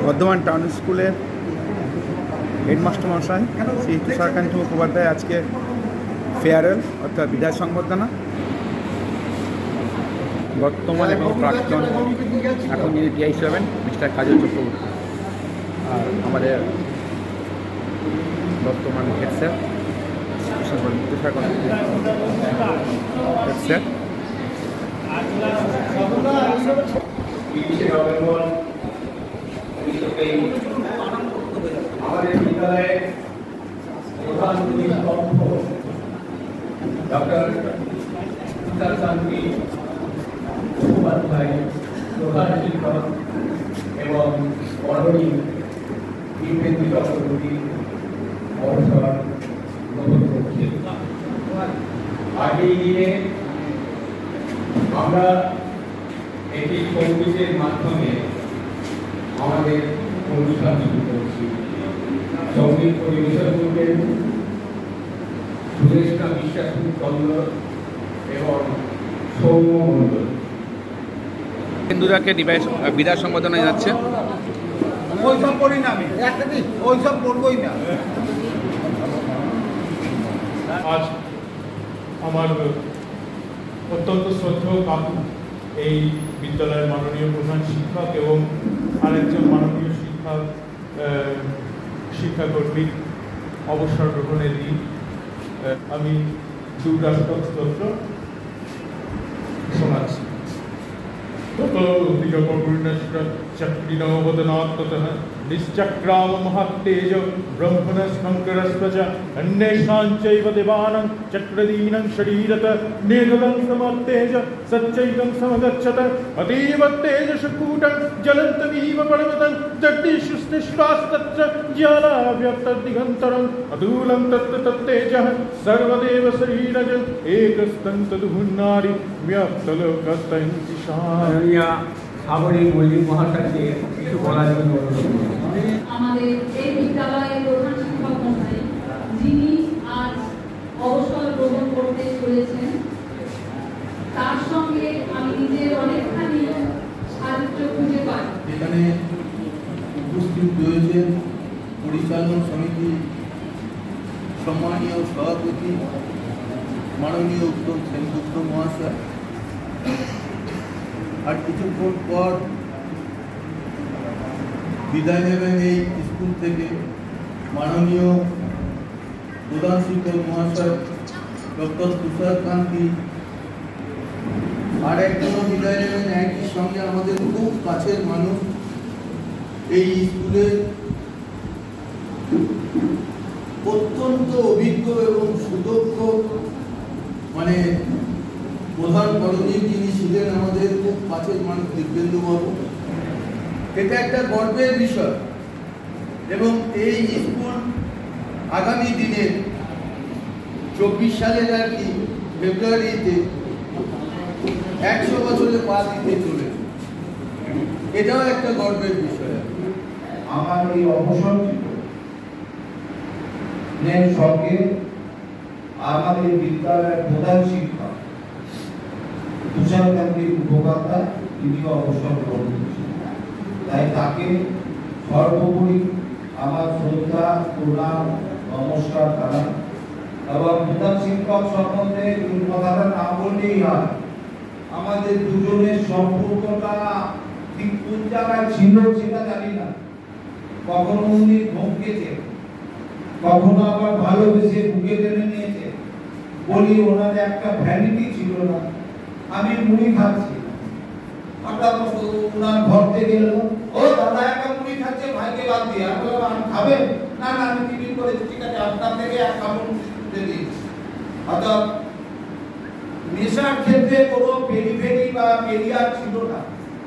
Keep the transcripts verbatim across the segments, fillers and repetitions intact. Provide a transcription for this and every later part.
Bardhaman town স্কুলের headmaster মশাই শ্রী তুষারকান্ত মুখোপাধ্যায় আজকে ফেয়ারওয়েল অর্থাৎ বিদায় সংবর্ধনা। বর্তমান এবং প্রাক্তন এখন যিনি টিআইসি হবেন মিস্টার কাজল চক্রবর্তী, আর আমাদের বর্তমান head sir Tusharkanta head sir. আমাদের বিদ্যালয়ের প্রধান ডক্টর তুষারকান্ত মুখোপাধ্যায় প্রধান শিক্ষক এবং বরণী দীপেন্দ্র চক্রবর্তী অবসর গ্রহণ করছেন। আজ এই দিনে আমরা একটি সঙ্গীতের মাধ্যমে আমাদের অনুষ্ঠান শুরু করছি। সঙ্গীত পরিবেশন করবেন সুরেশনা বিশ্বাস চন্দ্র এবং সৌম্য মণ্ডল। হিন্দুরাকে বিদায় সম্বোধনা যাচ্ছে। ওইসব করি না আমি, ওইসব করবোই না। আজ আমার অত্যন্ত শ্রদ্ধেয় কাকু এই বিদ্যালয়ের মাননীয় প্রধান শিক্ষক এবং আরেকজন মাননীয় শিক্ষক শিক্ষাকর্মী অবসর গ্রহণের দিন আমি দুরাষ্টক স্তোত্র শোনাচ্ছি। चक्रिणोवदनात्ततः निश्चक्राम महत्तेज ब्रह्मणस्कङ्करस्वच अन्येषां चैव देवानां चक्रदीनं शरीरत नेदलं समत्तेज सच्चैकं समगच्छत अतीव तेजशकूटं ज्वलन्तमिव पर्वतं जगदीशुस्तिष्ठास्तत्र ज्वालाव्यक्तदिगन्तरम् अतुलं तत्र तत्तेजः सर्वदेव शरीरज एकस्तं तदुहुन्नारि व्यक्तलोकस्तैः সাগরিক মল্লিক মহাশয়কে কিছু বলার জন্য আমাদের এই বিদ্যালয়ের প্রধান শিক্ষক মহাশয় যিনি আজ অবসর গ্রহণ করতে চলেছেন, তার সঙ্গে আমি নিজের অনেকখানি সাহায্য খুঁজে পাই। এখানে উপস্থিত রয়েছেন পরিচালন সমিতি সম্মানীয় সভাপতি মাননীয় উত্তম সেনগুপ্ত মহাশয়। আর কিছুক্ষণ পর বিদায় নেবেন এই স্কুল থেকে মাননীয় প্রধান শিক্ষক মহাশয় ডক্টর তুষারকান্তি। আর একজনও বিদায় নেবেন একই সঙ্গে আমাদের খুব কাছের মানুষ, এই স্কুলের অত্যন্ত অভিজ্ঞ এবং সুদক্ষ মানে প্রধান করণীয় যিনি ছিলেন আমাদের খুব কাছের মানুষ দিব্যেন্দু বাবু। এটা একটা গর্বের বিষয় এবং এই স্কুল আগামী দিনে চব্বিশ সালের আর কি ফেব্রুয়ারিতে একশো বছরে পা দিতে চলেছে, এটাও একটা গর্বের বিষয়। আমার এই অবসর সঙ্গে আমাদের বিদ্যালয়ের প্রধান শিক্ষক তুষারকান্ত মুখোপাধ্যায় তিনিও অবসর গ্রহণ করেছেন। তাই তাকে সর্বোপরি আমার শ্রদ্ধা প্রণাম নমস্কার জানাই এবং প্রধান শিক্ষক সম্বন্ধে কথাটা না বললেই হয়। আমাদের দুজনের সম্পর্কটা ঠিক কোন জায়গায় ছিল সেটা জানি না, কখনো উনি ধমকেছে, কখনো আবার ভালোবেসে বুকে টেনে নিয়েছে। বলি ওনার একটা ভ্যানিটি ছিল না, আমি মুড়ি খাচ্ছি হঠাৎ ওনার ঘর থেকে এলো, ও দাদা একটা মুড়ি খাচ্ছে ভাইকে বাদ দিয়ে। আমি বললাম আমি খাবেন না? না আমি টিফিন করেছি, ঠিক আছে আপনার থেকে এক কামড় তুলে দিয়েছি। অর্থাৎ নেশার ক্ষেত্রে কোনো পেরি ফেরি বা পেরিয়ার ছিল না।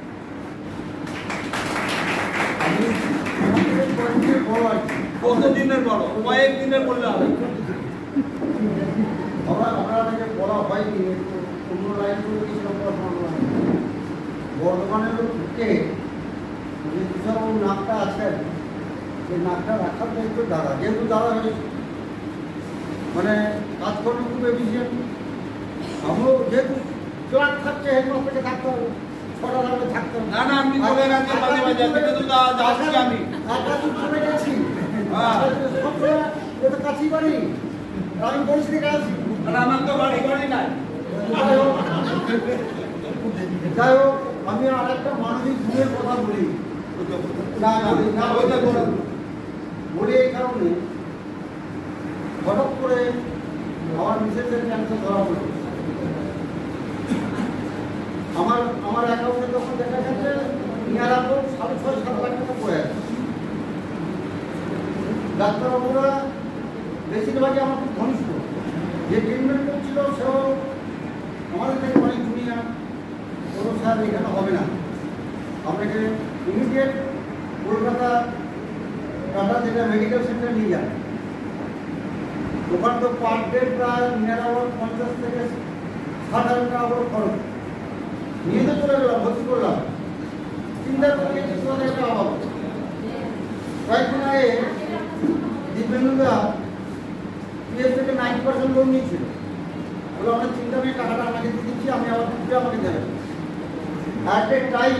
কত দিনের বড় কয়েক দিনের বললে হবে। আপনাদেরকে বলা হয়নি, অন্য লাইন করে কিছু বর্ধমানের ঢুকে যে যেসব নাকটা আছেন সেই নাকটা রাখার দায়িত্ব দাদা, যেহেতু দাদা হয়েছে মানে কাজকর্ম খুব এফিসিয়েন্ট। আমরাও যেহেতু ক্লাস থাকছে হেডমাস্টারকে থাকতে হবে, ছটা লাগবে থাকতাম না না আপনি বলে গেছেন মাঝে মাঝে কিন্তু তো যাচ্ছি আমি একাধিক চলে গেছি হ্যাঁ। সবসময় এটা কাছেই বাড়ি আমি বলছি থেকে আসি আর আমার তো বাড়ি বাড়ি নাই যাই হোক যাই হোক আমি আর একটা মানবিক গুণের কথা বলি না না না ওইটা বলুন বলি এই কারণে হঠাৎ করে আমার মিসেসের ক্যান্সার ধরা পড়ল আমার আমার অ্যাকাউন্টে তখন দেখা গেছে নিয়ার অ্যাকাউন্ট সাড়ে ছয় সাত লাখ টাকা পড়ে আছে ডাক্তারবাবুরা বেশিরভাগই আমার খুব ঘনিষ্ঠ যে ট্রিটমেন্ট করছিল সেও আমাদের থেকে অনেক জুনিয়ার কোনো স্যার এখানে হবে না আপনাকে ইমিডিয়েট কলকাতা টাটা যেটা মেডিকেল সেন্টার নিয়ে যান ওখানে তো পার ডে প্রায় নিয়ার অ্যাবাউট পঞ্চাশ থেকে ষাট হাজার টাকা করে খরচ নিয়ে তো চলে গেলাম ভর্তি করলাম চিন্তা করে একটা অভাব কয়েকদিন আগে দিব্যাঙ্গুদা পিএস থেকে নাইনটি পার্সেন্ট লোন নিয়েছিল বলে অনেক চিন্তা নেই টাকাটা আমাকে দিয়ে দিচ্ছি আমি আবার দিচ্ছি আমাকে দেবেন অ্যাট এ টাইম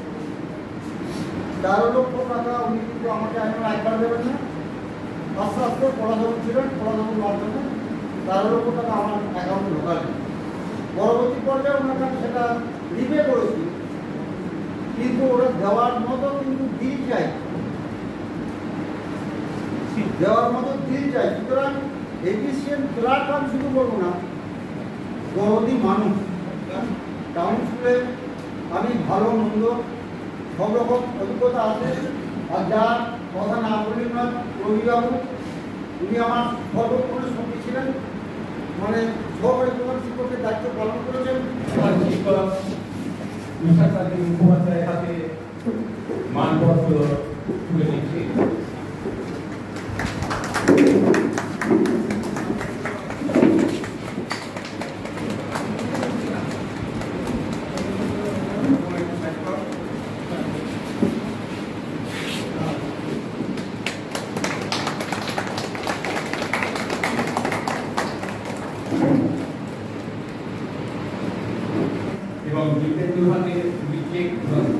তেরো লক্ষ টাকা উনি কিন্তু আমাকে এখন একবার দেবেন না আস্তে আস্তে পড়াশোনা ছিলেন পড়াশোনার মাধ্যমে তেরো লক্ষ টাকা আমার অ্যাকাউন্টে ঢোকালেন পরবর্তী পর্যায়ে ওনাকে আমি সেটা রিপে করেছি কিন্তু ওরা দেওয়ার মতো কিন্তু দিল চাই দেওয়ার মতো দিল চাই সুতরাং এফিসিয়েন্ট প্ল্যাটফর্ম শুধু বলবো না গরদি মানুষ টাউন স্কুলে আমি ভালো মন্দ সব রকম অভিজ্ঞতা আছে আর যার কথা না বলি না রবিবাবু উনি আমার সর্বক্ষণে সঙ্গী ছিলেন মানে সহকারী প্রধান শিক্ষকের দায়িত্ব পালন করেছেন শিক্ষক তুষার মুখোপাধ্যায়ের হাতে মানপত্র তুলে দিচ্ছি এবং জিতেন্দ্র হাতে চেক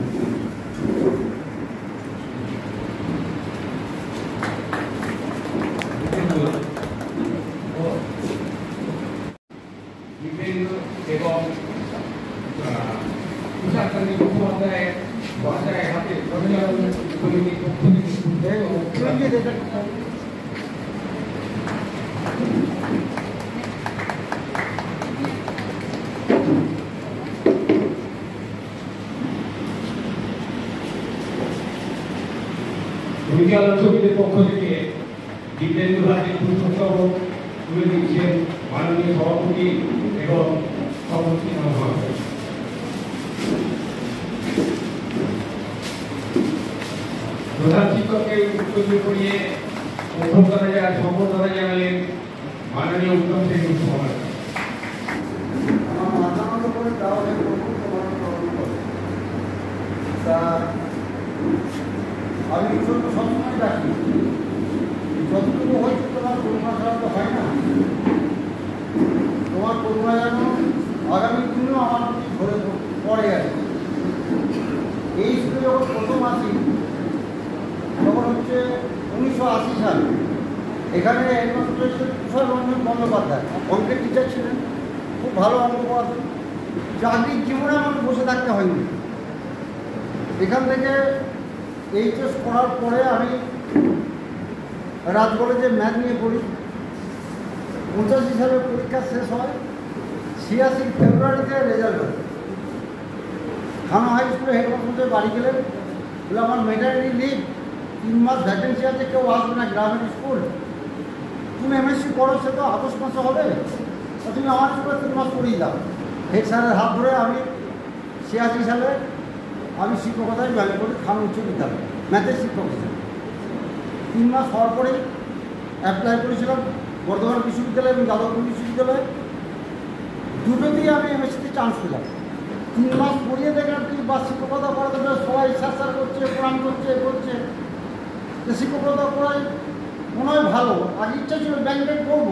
জিতেন্দ্র এবং তুষার চন্দ্র মুখোপাধ্যায়ের বাসায় হাতে সমিতির পক্ষ থেকে বিদ্যালয় সমিতির পক্ষ থেকে জিতেন্দ্র হাতে পুরস্কার তুলে দিচ্ছেন মাননীয় সভাপতি এবং সভাপতি মহাশয়। প্রধান শিক্ষককে উত্তর করিয়ে অভ্যর্থনা জানান সম্বর্ধনা জানালেন মাননীয় উত্তম শ্রেণী মহাশয়। আমার মাথা মতো করে দেওয়া হয় তা আমি ঈশ্বরকে সবসময় ডাকি যতটুকু হয়েছে তোমার করুণা ছাড়া তো হয় না তোমার করুণা যেন আগামী দিনেও আমার প্রতি ধরে পড়ে আছে এই স্কুলে যখন প্রথম আসি তখন হচ্ছে উনিশশো আশি সাল এখানে হেডমাস্টার ছিলেন তুষার রঞ্জন বন্দ্যোপাধ্যায় অঙ্কের টিচার ছিলেন খুব ভালো অঙ্ক পড়াতেন চাকরির জীবনে আমার বসে থাকতে হয়নি এখান থেকে এইচএস পড়ার পরে আমি রাজ কলেজে ম্যাথ নিয়ে পড়ি পঁচাশি সালে পরীক্ষা শেষ হয় ছিয়াশি ফেব্রুয়ারিতে রেজাল্ট হয় থানা হাই স্কুলে হেডমাস্টার বাড়ি গেলেন বলে আমার মেটার্নিটি লিভ তিন মাস ভ্যাকেন্সি আছে কেউ আসবে না গ্রামের স্কুল তুমি এমএসসি করো সে তো আগস্ট মাসে হবে তুমি আমার স্কুলে তিন মাস পড়িয়ে দাও হেড স্যারের হাত ধরে আমি ছিয়াশি সালে আমি শিক্ষকতায় জয়েন করি খান উচ্চ বিদ্যালয় ম্যাথের শিক্ষক হিসেবে তিন মাস হওয়ার পরেই অ্যাপ্লাই করেছিলাম বর্ধমান বিশ্ববিদ্যালয় এবং যাদবপুর বিশ্ববিদ্যালয়ে দুটোতেই আমি এমএসসিতে চান্স পেলাম তিন মাস পড়িয়ে দেখলাম কি বা শিক্ষকতা করাতে সবাই সার করছে প্রণাম করছে করছে যে শিক্ষকতা করাই মনে হয় ভালো আগে ইচ্ছা ছিল ব্যাংকে করবো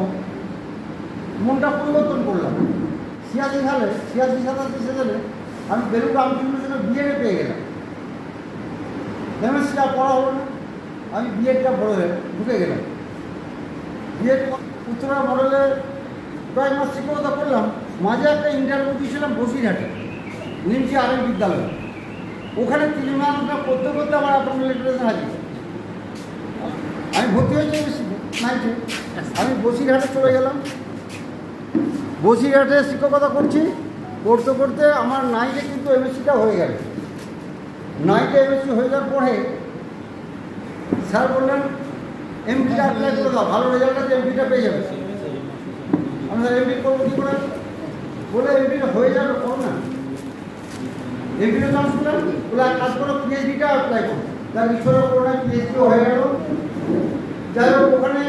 মনটা পরিবর্তন করলাম ছিয়াশি সালে ছিয়াশি সাতাশি সালে আমি বেলুর রামচন্দ্র জন্য বিএডে পেয়ে গেলাম। এমএসসিটা পড়া হলো না, আমি বিএডটা পড়ে ঢুকে গেলাম। বিএড উত্তরা মডেলে কয়েক মাস শিক্ষকতা করলাম। মাঝে একটা ইন্টারভিউ দিয়েছিলাম বসিরহাটে, নিমচি আরেক বিদ্যালয়। ওখানে তিন মাসটা করতে করতে আমার অ্যাপয়েন্টমেন্ট লেটার হাজির। আমি ভর্তি হয়েছি এমএসসিতে নাইটে। আমি বসিরহাটে চলে গেলাম। বসিরহাটে শিক্ষকতা করছি, করতে করতে আমার নাইটে কিন্তু এমএসসিটা হয়ে গেল। নাইটে এমএসসি হয়ে যাওয়ার পরে স্যার বললেন এমপিটা অ্যাপ্লাই করে দাও, ভালো রেজাল্ট আছে এমপিটা পেয়ে যাবে। আমি স্যার এমপি করবো কী করে? বলে এমপিটা হয়ে যাবে, করো না। এমপিটা চান্স পেলাম, বলে এক কাজ করো পিএইচডিটা অ্যাপ্লাই করো। তার ঈশ্বরের করোনা পিএইচডিও হয়ে গেল। যাই হোক, ওখানে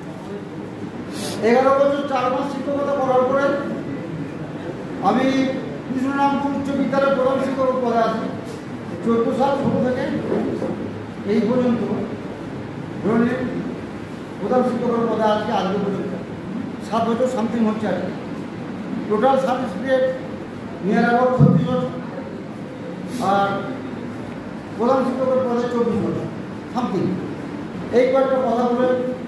এগারো বছর চার মাস শিক্ষকতা করার পরে আমি কৃষ্ণরামপুর উচ্চ বিদ্যালয়ের প্রধান শিক্ষক পদে আছি। চোদ্দো সাল ছোটো থেকে এই পর্যন্ত ধরে প্রধান শিক্ষকের পদে আজকে আজকে পর্যন্ত সাত বছর সামথিং হচ্ছে আর কি। Total service period near about ছত্রিশ বছর, আর প্রধান শিক্ষকের পদে চব্বিশ বছর সামথিং। এই কয়েকটা কথা বলে